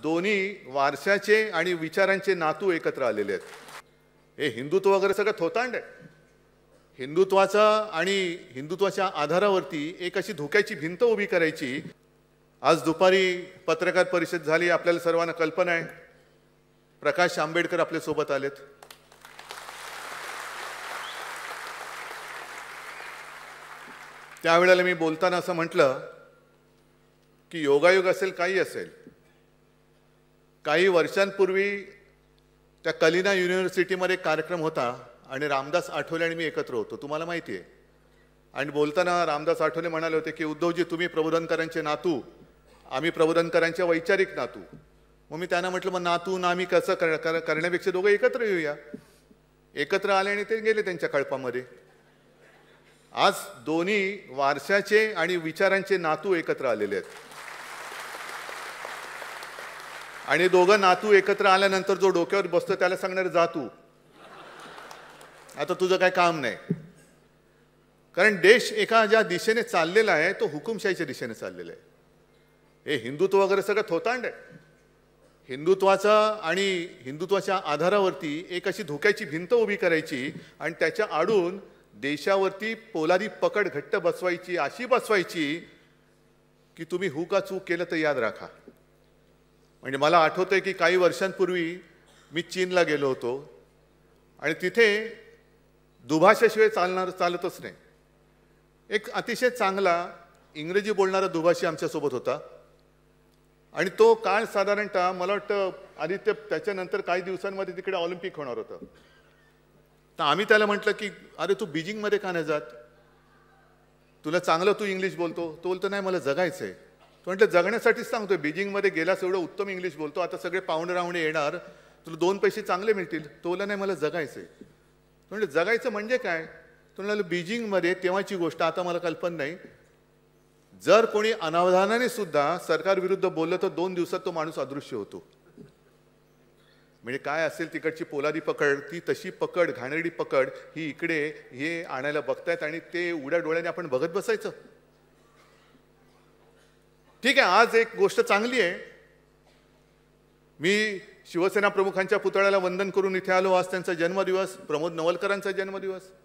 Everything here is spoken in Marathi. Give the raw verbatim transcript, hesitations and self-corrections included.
दोन्ही वारशाचे आणि विचारांचे नातू एकत्र आलेले आहेत। हे हिंदुत्व वगैरे सगळं थोतांड आहे। हिंदुत्वाचा आणि हिंदुत्वाच्या आधारावरती एक अशी धोक्याची भिंत उभी करायची। आज दुपारी पत्रकार परिषद झाली, आपल्याला सर्वांना कल्पना आहे। प्रकाश आंबेडकर आपल्या सोबत आलेत। त्यावेळेला मी बोलताना असं म्हटलं की योगायोग असेल काही असेल, काही वर्षांपूर्वी त्या कलिना युनिव्हर्सिटीमध्ये कार्यक्रम होता आणि रामदास आठवले आणि मी एकत्र होतो, तुम्हाला माहिती आहे। आणि बोलताना रामदास आठवले म्हणाले होते की उद्धवजी तुम्ही प्रबोधनकरांचे नातू, आम्ही प्रबोधनकरांचे वैचारिक नातू। मग मी त्यांना म्हटलं मग नातू ना आम्ही कसं कर करण्यापेक्षा दोघं एकत्र येऊया। एकत्र आले आणि ते गेले त्यांच्या कळपामध्ये। आज दोन्ही वारशाचे आणि विचारांचे नातू एकत्र आलेले आहेत। आणि दोघं नातू एकत्र आल्यानंतर जो डोक्यावर बसतो त्याला सांगणार जा तू, आता तुझं काय काम नाही। कारण देश एका ज्या दिशेने चाललेला आहे तो हुकुमशाहीच्या दिशेने चाललेला आहे। हे हिंदुत्व वगैरे सगळं थोतांड आहे। हिंदुत्वाचा आणि हिंदुत्वाच्या आधारावरती एक अशी धोक्याची भिंत उभी करायची आणि त्याच्या आडून देशावरती पोलादी पकड घट्ट बसवायची, अशी बसवायची की तुम्ही हु का चूक केलं तर याद राखा। म्हणजे मला आठवतंय की काही वर्षांपूर्वी मी चीनला गेलो होतो आणि तिथे दुभाषाशिवाय चालणार चालतच नाही। एक अतिशय चांगला इंग्रजी बोलणारा दुभाषी आमच्यासोबत होता आणि तो काळ साधारणतः मला वाटतं आदित्य त्याच्यानंतर काही दिवसांमध्ये तिकडे ऑलिम्पिक होणार होतं। तर आम्ही त्याला म्हटलं की अरे तू बीजिंगमध्ये का नाही जात, तुला चांगलं तू इंग्लिश बोलतो। तो बोलतो नाही मला जगायचं आहे। तो म्हटलं जगण्यासाठीच सांगतोय, बीजिंगमध्ये गेलास एवढं उत्तम इंग्लिश बोलतो, आता सगळे पाहुणे राहुणे येणार, तुला दोन पैसे चांगले मिळतील। तो बोलला नाही मला जगायचं आहे। तो म्हटलं जगायचं म्हणजे काय? तो म्हणाला बीजिंगमध्ये तेव्हाची गोष्ट आता मला कल्पना नाही, जर कोणी अनावधानाने सुद्धा सरकार विरुद्ध बोललं तर दोन दिवसात तो माणूस अदृश्य होतो। म्हणजे काय असेल तिकडची पोलादी पकड, ती तशी पकड घाणेरडी पकड ही इकडे हे आणायला बघतायत आणि ते उड्या डोळ्याने आपण बघत बसायचं। ठीक आहे, आज एक गोष्ट चांगली आहे, मी शिवसेना प्रमुखांच्या पुतळ्याला वंदन करून इथे आलो। आज त्यांचा जन्मदिवस, प्रमोद नवलकरांचा जन्मदिवस।